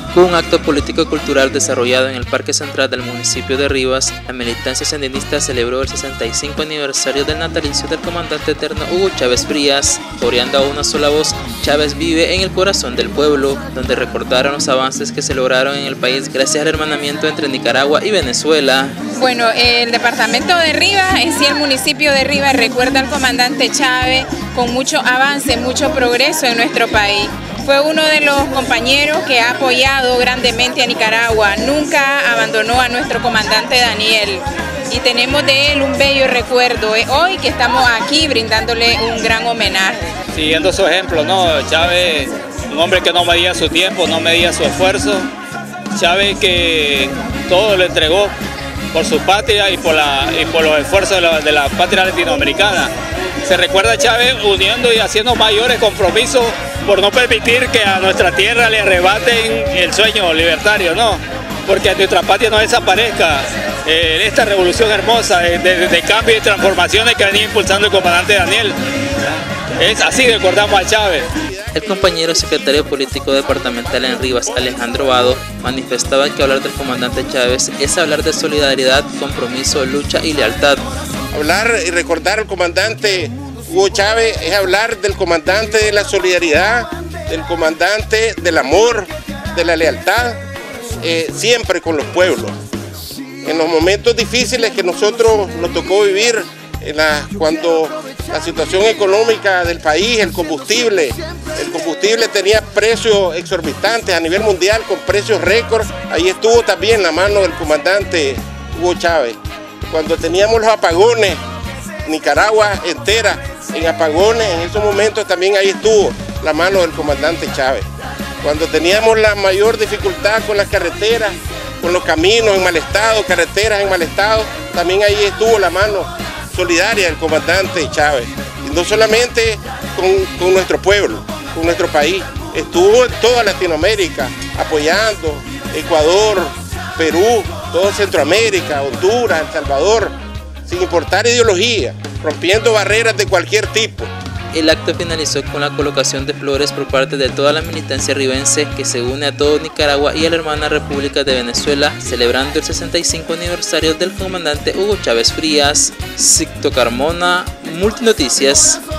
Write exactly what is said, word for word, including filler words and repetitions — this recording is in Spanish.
Con un acto político y cultural desarrollado en el Parque Central del municipio de Rivas, la militancia sandinista celebró el sesenta y cinco aniversario del natalicio del comandante eterno Hugo Chávez Frías, coreando a una sola voz: Chávez vive en el corazón del pueblo, donde recordaron los avances que se lograron en el país gracias al hermanamiento entre Nicaragua y Venezuela. Bueno, el departamento de Rivas, en sí el municipio de Rivas, recuerda al comandante Chávez con mucho avance, mucho progreso en nuestro país. Fue uno de los compañeros que ha apoyado grandemente a Nicaragua, nunca abandonó a nuestro comandante Daniel y tenemos de él un bello recuerdo. Hoy que estamos aquí brindándole un gran homenaje. Siguiendo su ejemplo, ¿no? Chávez, un hombre que no medía su tiempo, no medía su esfuerzo. Chávez que todo lo entregó por su patria y por, la, y por los esfuerzos de la, de la patria latinoamericana. Se recuerda a Chávez uniendo y haciendo mayores compromisos por no permitir que a nuestra tierra le arrebaten el sueño libertario, ¿no? Porque nuestra patria no desaparezca. Eh, esta revolución hermosa de, de, de cambio y transformaciones que venía impulsando el comandante Daniel. Es así recordamos a Chávez. El compañero secretario político departamental en Rivas, Alejandro Vado, manifestaba que hablar del comandante Chávez es hablar de solidaridad, compromiso, lucha y lealtad. Hablar y recordar al comandante Hugo Chávez es hablar del comandante de la solidaridad, del comandante del amor, de la lealtad, eh, siempre con los pueblos. En los momentos difíciles que nosotros nos tocó vivir, en la, cuando la situación económica del país, el combustible, el combustible tenía precios exorbitantes a nivel mundial, con precios récord, ahí estuvo también la mano del comandante Hugo Chávez. Cuando teníamos los apagones, Nicaragua entera en apagones, en esos momentos también ahí estuvo la mano del comandante Chávez. Cuando teníamos la mayor dificultad con las carreteras, con los caminos en mal estado, carreteras en mal estado, también ahí estuvo la mano solidaria del comandante Chávez. Y no solamente con, con nuestro pueblo, con nuestro país, estuvo en toda Latinoamérica apoyando, Ecuador, Perú, todo Centroamérica, Honduras, El Salvador, sin importar ideología, rompiendo barreras de cualquier tipo. El acto finalizó con la colocación de flores por parte de toda la militancia ribense que se une a todo Nicaragua y a la hermana República de Venezuela, celebrando el sesenta y cinco aniversario del comandante Hugo Chávez Frías. Sicto Carmona, Multinoticias.